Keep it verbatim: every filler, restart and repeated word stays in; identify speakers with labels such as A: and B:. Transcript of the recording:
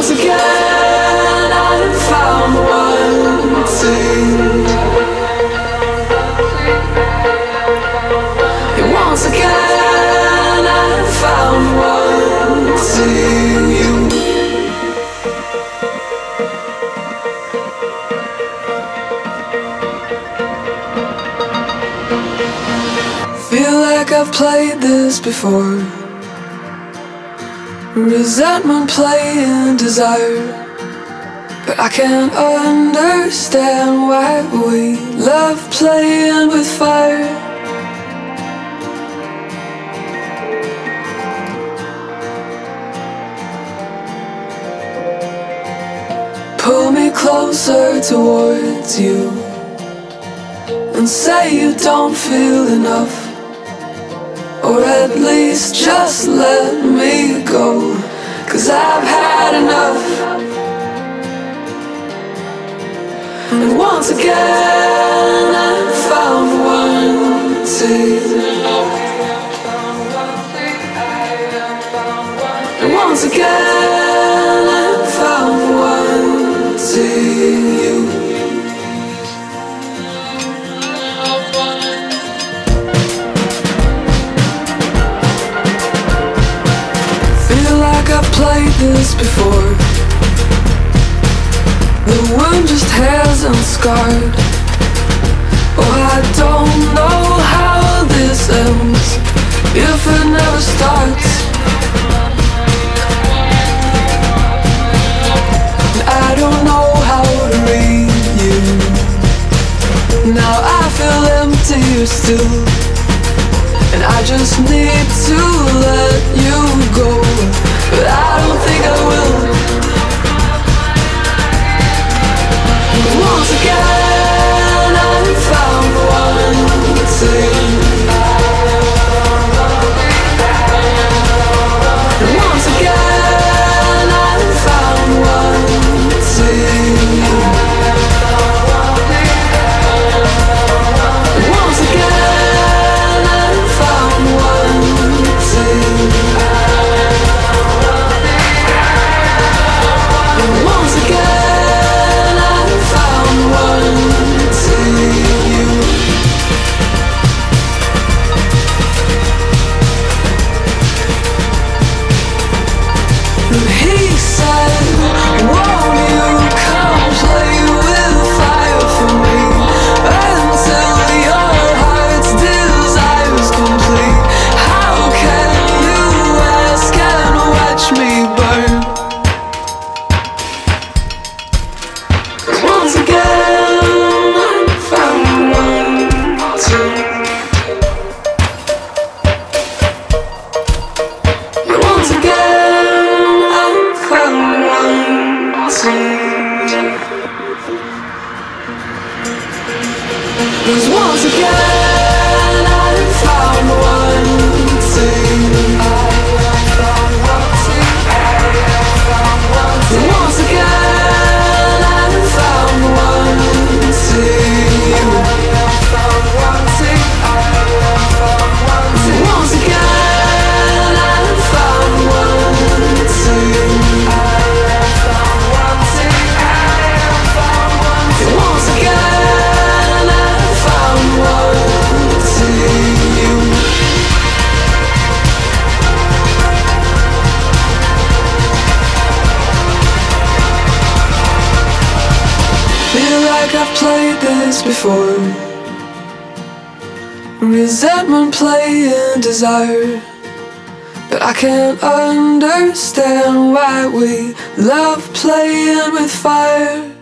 A: once again I have found one thing. And once again I have found one thing. You. Feel like I've played this before. Resentment playing desire, but I can't understand why we love playing with fire. Pull me closer towards you and say you don't feel enough, or at least just let me go, 'cause I've had enough. And once again I've found one thing. And once again I've found one thing. You. I've played this before. The wound just hasn't scarred. Oh, I don't know how this ends if it never starts. And I don't know how to read you. Now I feel emptier still, and I just need to let you go, but I don't think I will. Once again I found one thing. Once again I found one thing. Once again I found one thing. Once again I found one thing. And he said, won't you come play with fire for me, until your heart's desire's complete? How can you ask and watch me burn? Once again I found one thing. Once again I found one thing. 'Cause once again I found one thing. Once again I found one thing. Once again I found one thing. Once again I found one thing. Feel like I've played this before. Resentment playing desire, but I can't understand why we love playing with fire.